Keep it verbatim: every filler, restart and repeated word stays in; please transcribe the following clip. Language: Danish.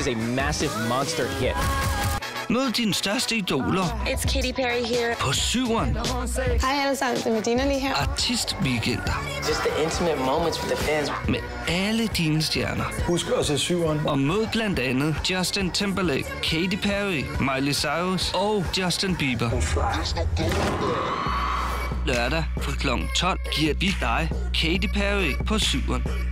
a massive monster hit. Mød dine største idoler. It's Katy Perry here. På syv'eren. Hej alle sammen, det er Medina lige her. Artistweekender. Just the intimate moments with the fans. Med alle dine stjerner. Husk at se syv'eren. Og mød blandt andet Justin Timberlake, Katy Perry, Miley Cyrus og Justin Bieber. Lørdag fra klokken tolv giver vi dig Katy Perry på syv'eren.